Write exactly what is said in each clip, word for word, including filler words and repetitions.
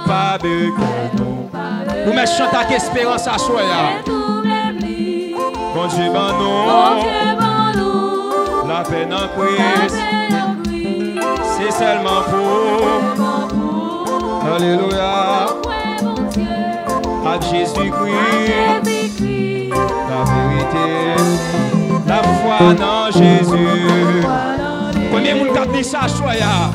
pas de nous. Vous mettez chanter avec espérance à soi. Bon Dieu, ben nous, la paix en Christ, c'est seulement pour. Alléluia. À Jésus-Christ, la vérité, la foi dans Jésus. Combien de monde dit ça, soya?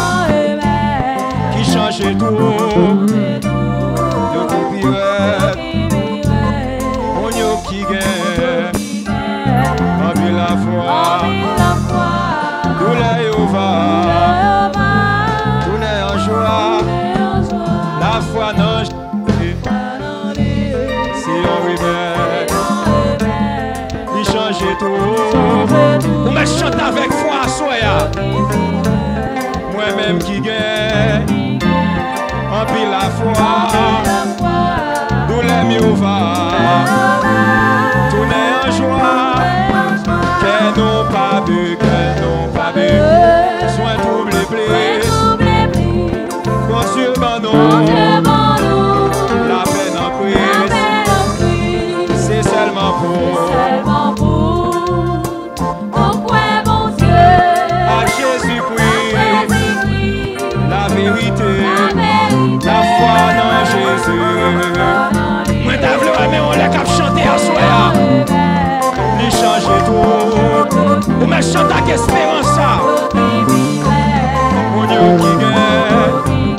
Qui change tout, yo qui pire, on yo qui gagne, en vie la foi, tout les va, tout les en joie, la foi dans Jésus. Si on réveille, il change tout. Vous me chantez avec foi, soya. Moi-même qui gagne, en pile la foi, nous les mieux va, tout n'est en joie, qu'elles n'ont pas bu, qu'elles n'ont pas bu, soin tout les plis, bon Dieu, ben non, la peine en Christ, c'est seulement pour. La foi dans Jésus. Moi t'as mais on l'a cap chanter à soi. Il change tout. Ou me chante avec espérance. Mon Dieu qui gagne.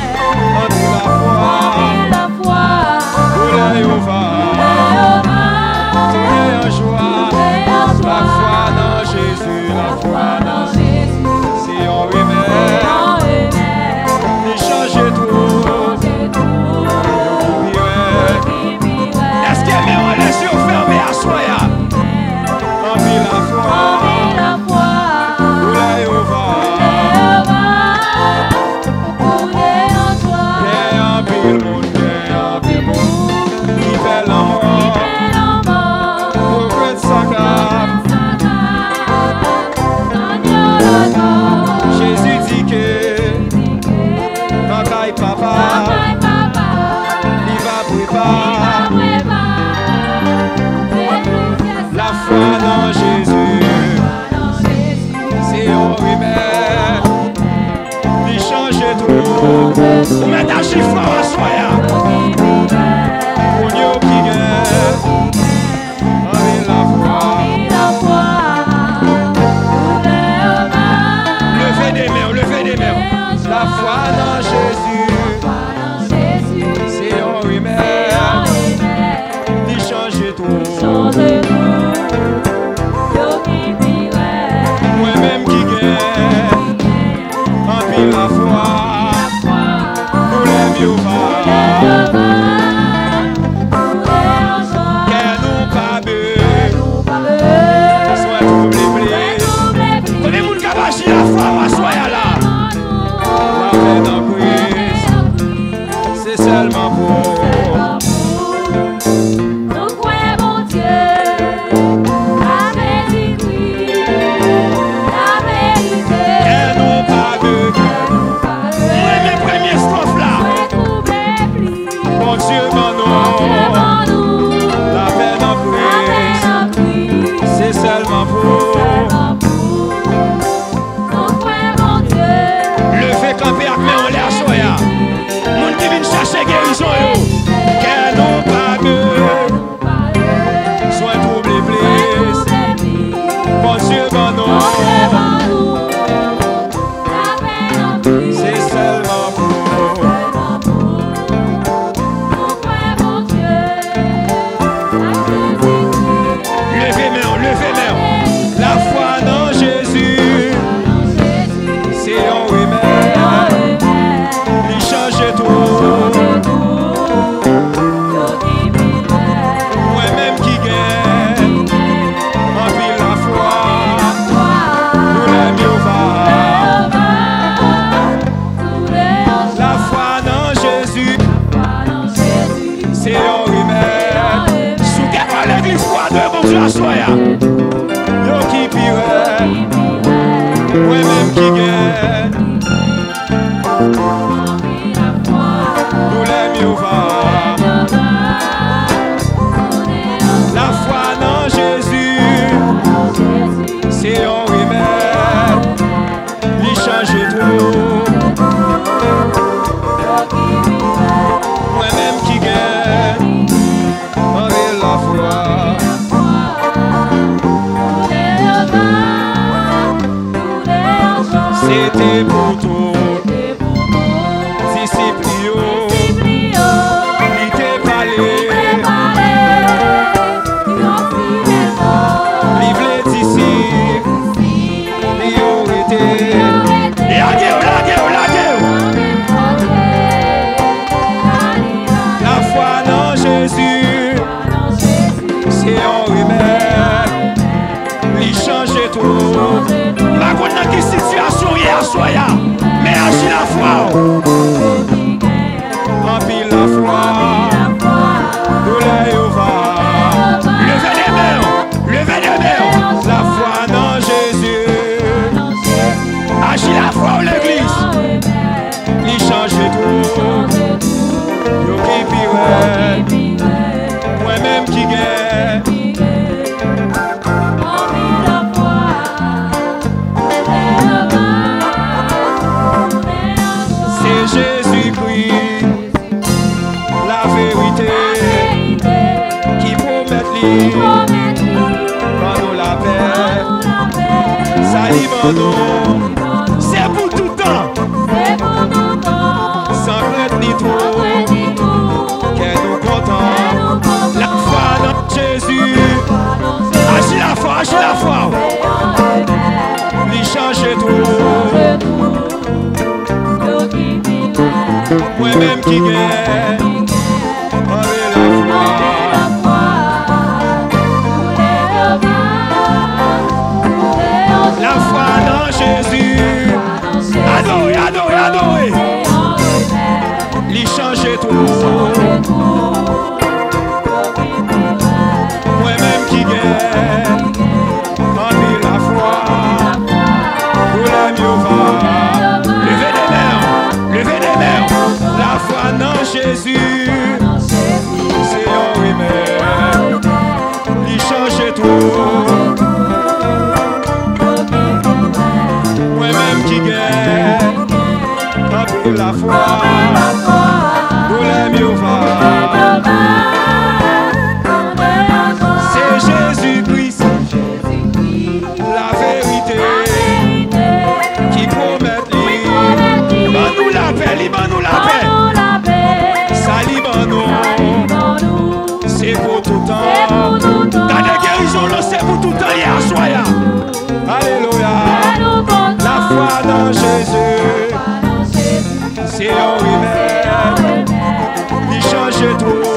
En la foi. Où la va. Tout est en joie. La foi dans Jésus. La foi dans Jésus. Si on remet. Changer tout. Est-ce que mes on les yeux fermés à soi? En vie la foi. Où la va. Qu'est en pile monde, qu'est en pile monde. Qui fait l'amour. Pour que ça cap. Jésus dit que papa, il va préparer la foi dans Jésus. C'est au remède, il change tout. Vous mettez un chiffre à soi. Pour nous qui gagne, avec la foi. Levez des mains, levez des mains. La foi dans Jésus. Disciplio, il t'est parlé, livre d'ici, priorité. Et la guerre, la guerre, la guerre. La foi dans Jésus, c'est un remède, il change tout. Ma connaît qui situation hier soir, mais agis la foi. Remplis la foi, douleur au va. Levez les mains, levez les mains. La foi dans Jésus, agis la foi en l'église. Il change tout. Yo qui pire, moi-même qui gagne. C'est Jésus-Christ, la vérité, qui promet lui, quand nous la paix, ça libère. C'est pour tout temps, sans crainte ni trop, qu'elle nous contente. La foi dans Jésus, agis la foi, agis la foi, lui change tout. Moi-même qui gagne, avec la foi. La foi dans Jésus, adorez, adorez, adorez. Lui change tout. Moi-même qui gagne, avec la foi. Pour la mieux va. Levez les mains, levez les mains. La foi dans Jésus, c'est un remède, il change tout. Moi-même qui gagne, avec la foi, pour les mieux va. C'est Jésus-Christ, la vérité, qui promet lui. Ben nous la paix, ben nous la paix. C'est pour tout temps. Dans les guérisons, c'est pour tout temps. Hier soir. Alléluia. La foi dans Jésus, c'est un remède. Il change tout.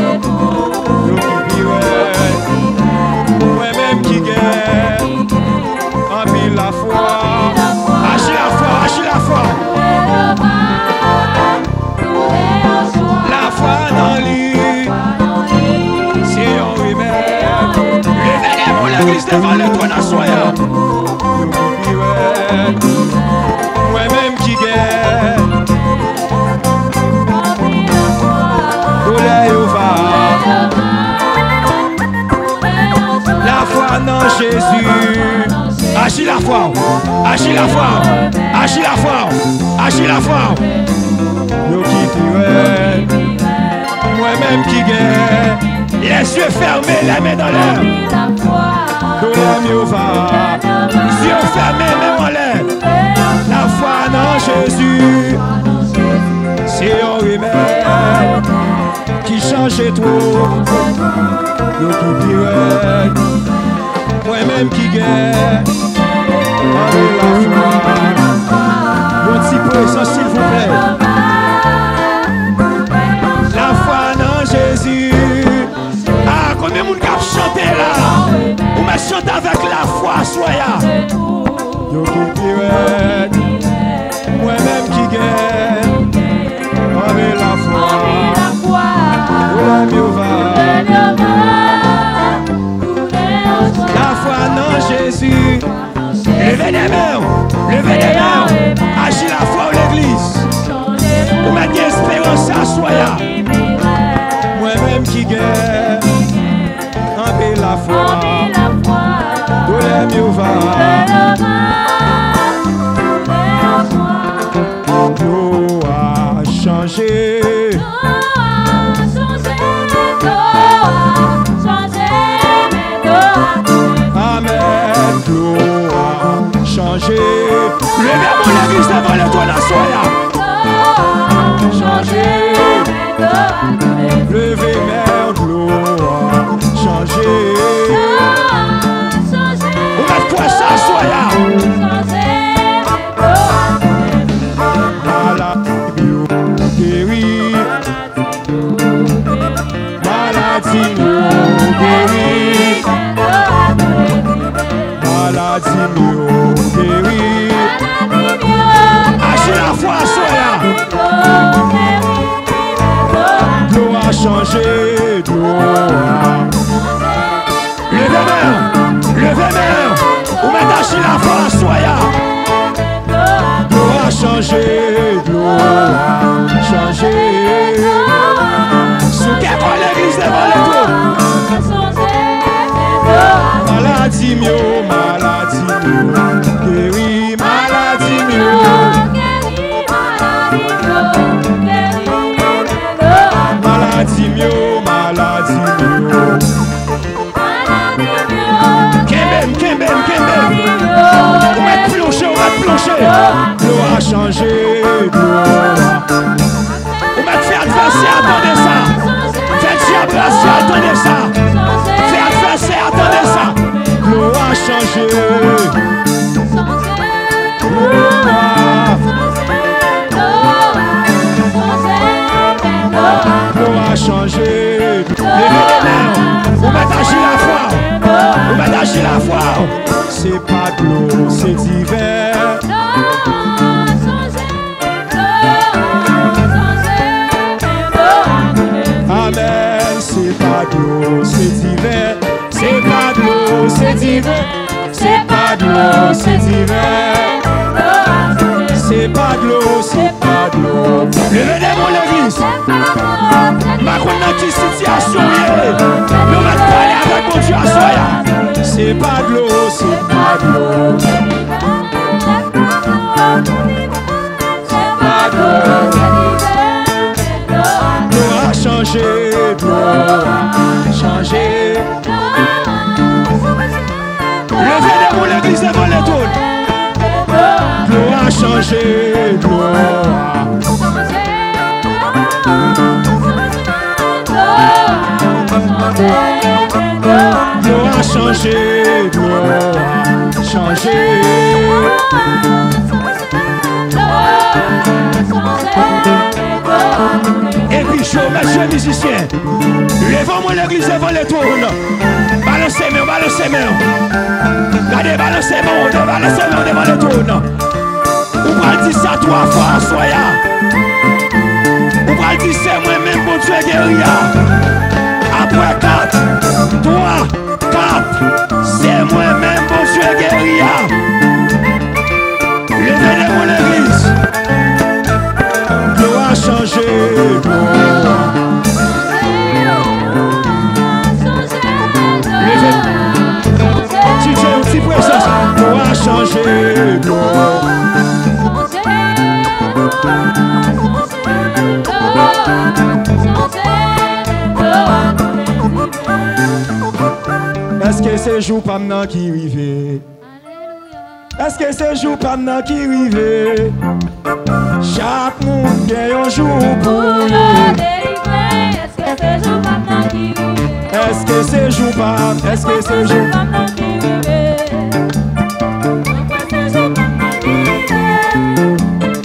Moi-même qui gagne, remplis la foi. Agis la foi, agis la foi. La foi dans lui. L'église devant le trône à soya. Moi-même qui gagne, douleur va. La foi dans Jésus, agis la foi, agis la foi, agis la foi, agis la foi. Yo qui pire, moi-même qui gagne. Les yeux fermés, les mains dans l'air. Douleur mieux va. Yeux fermés, même en l'air. La foi dans Jésus, c'est un remède qui change tout. Yo qui pire, moi-même qui gagne. Avec la foi. Mon petit poisson, s'il vous plaît. La foi dans Jésus. Ah, combien de monde qui a chanté là? Ou me chante avec la foi, soya. Yo qui pire, moi-même qui gagne. Avec la foi, pour la mieux va. La foi dans Jésus. Levez les mains, levez les mains. Agis la foi en l'église. Ou mettre espérance à soya. Moi-même qui gagne. Avec la foi, douleur mieux va. Tout a changé. Amen. Tout a changé. Levez mon église devant le toit de la soya. gloire. Ou mettre faire adversaire, attendez ça. Faites adversaire, attendez ça. Faire adversaire, attendez ça. Gloire changé. Gloire changé. Levez les mains. Ou mettre agir la foi. Ou mettre agir la foi. C'est pas de l'eau, c'est d'hiver. Amen, c'est pas de l'eau, c'est d'hiver. C'est pas de l'eau, c'est d'hiver. C'est pas de l'eau, c'est d'hiver. C'est pas de l'eau, c'est pas de l'eau. Levez les mains l'église. Ma connaître une situation. Nous mettons parler avec mon Dieu à soi. C'est pas de l'eau, c'est pas de l'eau. C'est pas de l'eau. L'eau a changé, l'eau a changé. Levez les mains l'église devant les tours. L'eau a changé, l'eau a changé. L'eau a changé, l'eau a changé. Et puis, je messieurs musiciens, levez-moi l'église devant les tours. Balancez mes mains, balancez mes mains. Regardez, balancez mes mains, balancez mes mains devant les tours. Ou va dire ça trois fois, soya. Ou va dire c'est moi-même, mon Dieu guéria. Après quatre, trois, quatre, c'est moi-même, mon Dieu guéria. Levez-les-moi l'église. L'eau a changé, l'eau a Si tu es un petit présence, l'eau a changé, l'eau Est-ce que c'est jour pas maintenant qui rive? Est-ce que c'est jour pas maintenant qui rive? Chaque monde gagne un jour pour délivrer. Est-ce que c'est jour pas maintenant qui rive? Est-ce que c'est jour pas? Est-ce que c'est jour pas maintenant qui rive? C'est jour pas maintenant qui rive?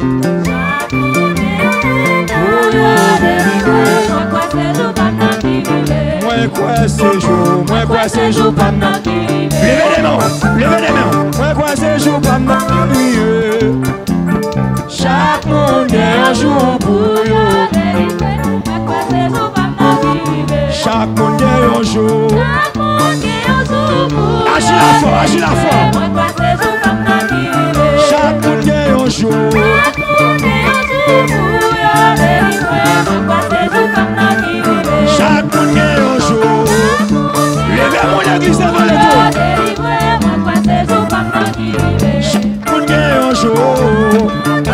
Moi quoi c'est jour? Moi quoi c'est jour pas maintenant qui rive? levez les mains, levez les mains. Moi quoi c'est jour pas maintenant qui rive? Chaque monde gagne un jour pour yo. Chaque monde gagne un jour. Agis la foi, agis la foi. Chaque monde gagne un jour. Chaque monde gagne un jour. Levez mon église devant les tours. Chaque monde gagne un jour.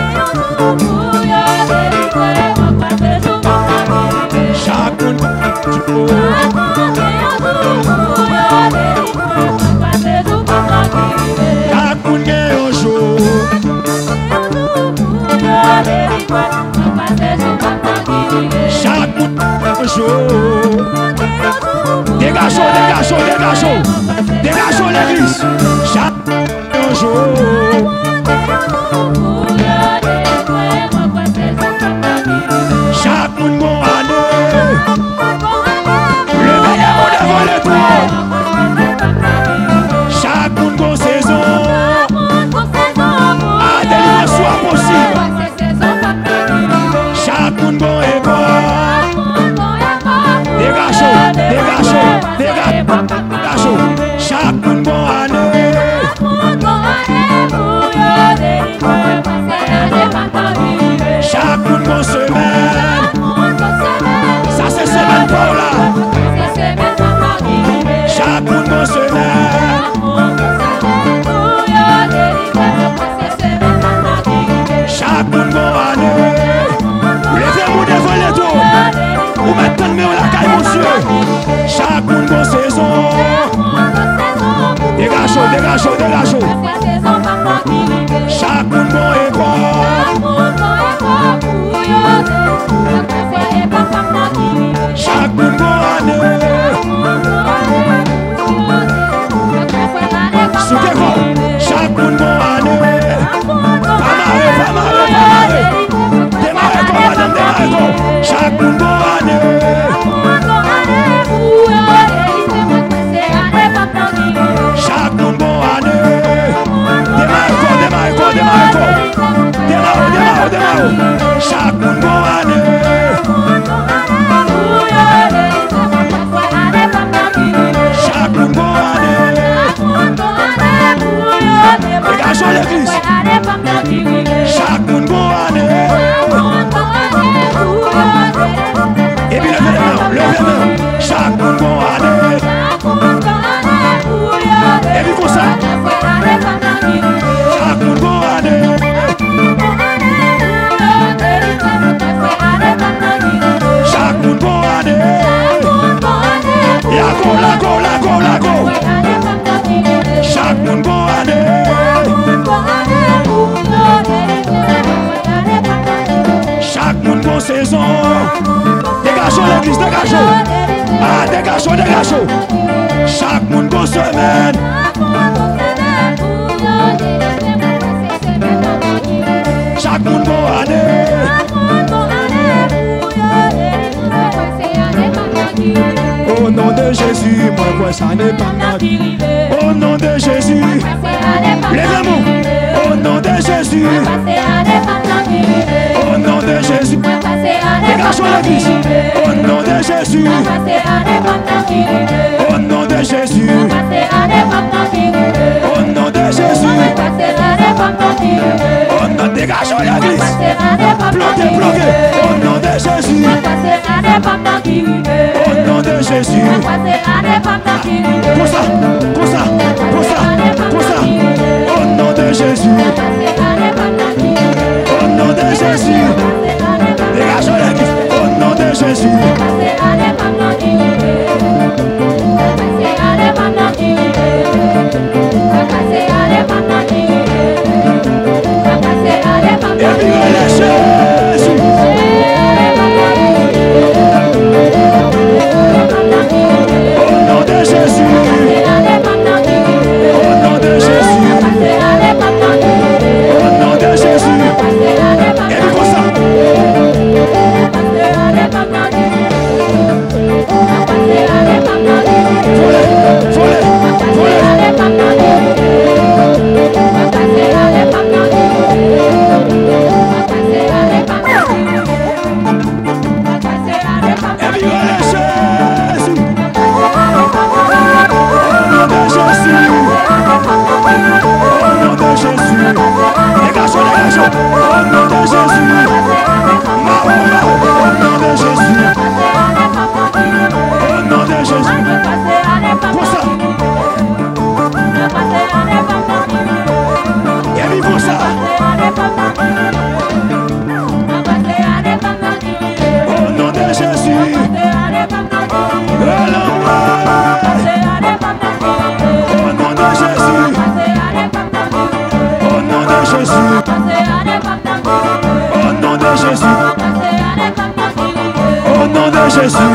Chaque monde gagne un jour. Chaque monde gagne un jour. Chaque monde gagne un jour. Dégageons, dégageons, dégageons. Dégageons l'église. Chaque monde gagne un jour. Chaque monde gagne un année. Levez les mains devant les tours. Chaque monde gagne saison. Ah, délivrance soit possible. Chaque monde gagne époque. Dégageons, dégageons, dégageons. Chaque monde gagne année. Chaque monde gagne semaine. Ça c'est semaine pour là. Chaque monde gagne semaine. Chaque monde gagne année. Levez-vous devant les tours. Vous mettez le la caille, monsieur. Chaque monde gagne saison. Dégageons, dégageons, dégageons. Chaque monde gagne époque. Chaque monde bon année. Souke quoi? Chaque monde bon année. Pas marre, pas marre, pas marre. Démarre quoi, madame, démarre quoi. Chaque monde bon année. Chaque monde bon année. Démarre quoi, démarre quoi, démarre quoi. Démarre, démarre, démarre. Chaque monde bon année. Chaque monde bon année. Dégagez l'église. Chaque monde bon année. Et puis levez les mains, levez les mains. Chaque monde bon année. Et puis comme ça. Chaque monde bon année. Chaque monde bon année. La go, la go, la go, la go. Chaque monde bon année. Chaque monde bon saison. Dégagez l'église, dégagez. Ah, dégagez, dégagez. Chaque monde bon semaine. Chaque monde bon année. Au nom de Jésus, moi quoi ça n'est pas mal. Au nom de Jésus, lève-moi. Au nom de Jésus, au nom de Jésus, dégage l'église. Au nom de Jésus, au nom de Jésus, au nom de Jésus, au nom dégage l'église. Bloquez, bloquez. Au nom de Jésus, au nom de Jésus. Pour ça, pour ça, pour ça, pour ça. Au nom de Jésus. Au nom de Jésus. Dégage l'église. Au nom de Jésus. Et puis Jésus. Au nom de Jésus. Au nom de Jésus. Au nom de Jésus. Et puis comme ça. Voler, voler, Jésus.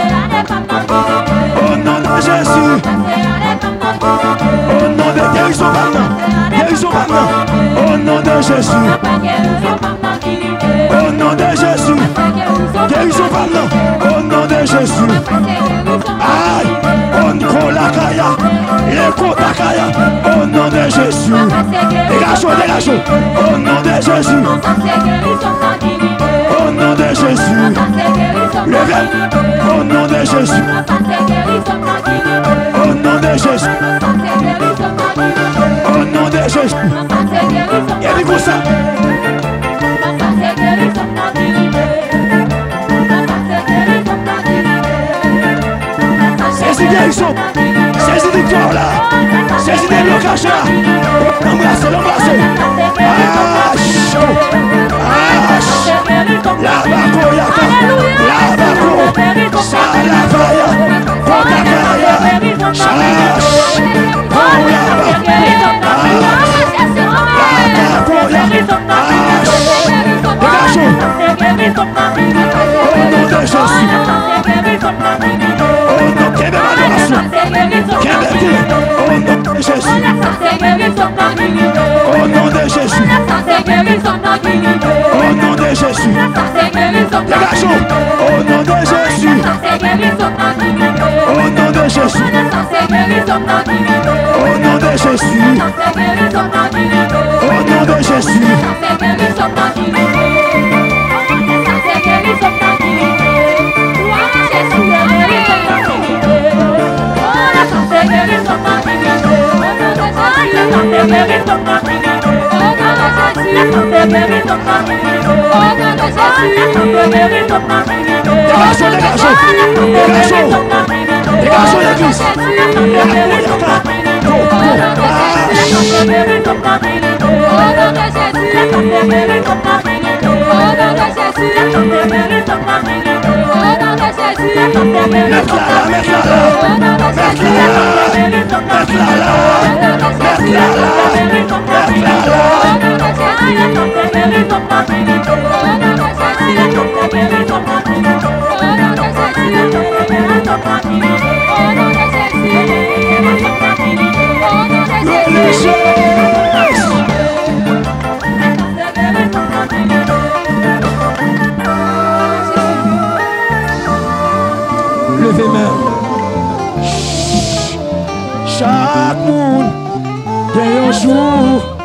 Au nom de Jésus. Au nom de guérison maintenant. Guérison maintenant. Au nom de Jésus. Au nom de Jésus. Guérison maintenant. Au nom de Jésus. Aïe. On kolakaya. Les kotakaya. Au nom de Jésus. Dégage-toi, dégage-toi. Au nom de Jésus. Au nom de Jésus. Levez. Au nom de Jésus. Au nom de Jésus. Au nom de Jésus. Et puis comme ça. Saisis guérison. Saisis victoire là. Saisis des blocages là. L'embrasser, l'embrasser. Ah, chaud. Ah, chaud. La bako yaka. La bako. Salavaya. Kotakaya. Chash. Koyaba. Ah. La bako yaka. Ah. Dégage de Jésus. C'est guéri son nom qui libère. Au nom de Jésus. C'est guéri son nom qui libère. Au nom de Jésus. C'est guéri son nom Les garçons, au nom de Jésus. C'est guéri son nom qui libère. Au nom de Jésus. C'est guéri son nom qui libère. Au nom de Jésus. C'est guéri son nom qui libère. Au nom de Jésus. C'est guéri son nom qui libère. C'est guéri son nom qui libère. Gloire à Jésus, c'est guéri son nom qui libère. Oh, la chance, c'est guéri son nom qui libère. Au nom de Jésus, la chance, c'est guéri son nom qui libère. Au nom de Jésus, la chance, c'est guéri son nom qui libère. Au nom de Jésus, la chance, c'est guéri son nom qui libère. Les garçons, les garçons, les garçons, les garçons d'église. Levez main. Chaque monde, un jour.